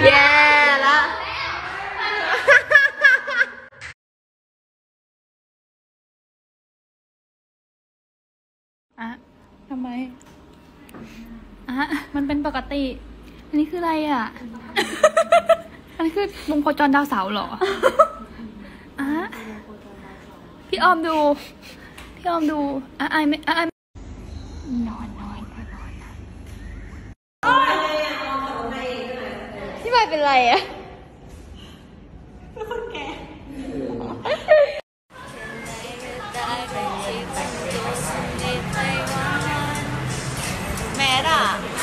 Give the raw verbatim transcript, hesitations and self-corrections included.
แย่ละอะทำไมอะมันเป็นปกติอันนี้คืออะไรอ่ะ อันนี้คือวงโคจรดาวเสาร์เหรออะพี่ออมดูพี่ออมดูอะไอไม่อะไอนอนนอนนอนนอนพี่ใบเป็นไรอ่ะเป็นคนแก่แมสอ่ะ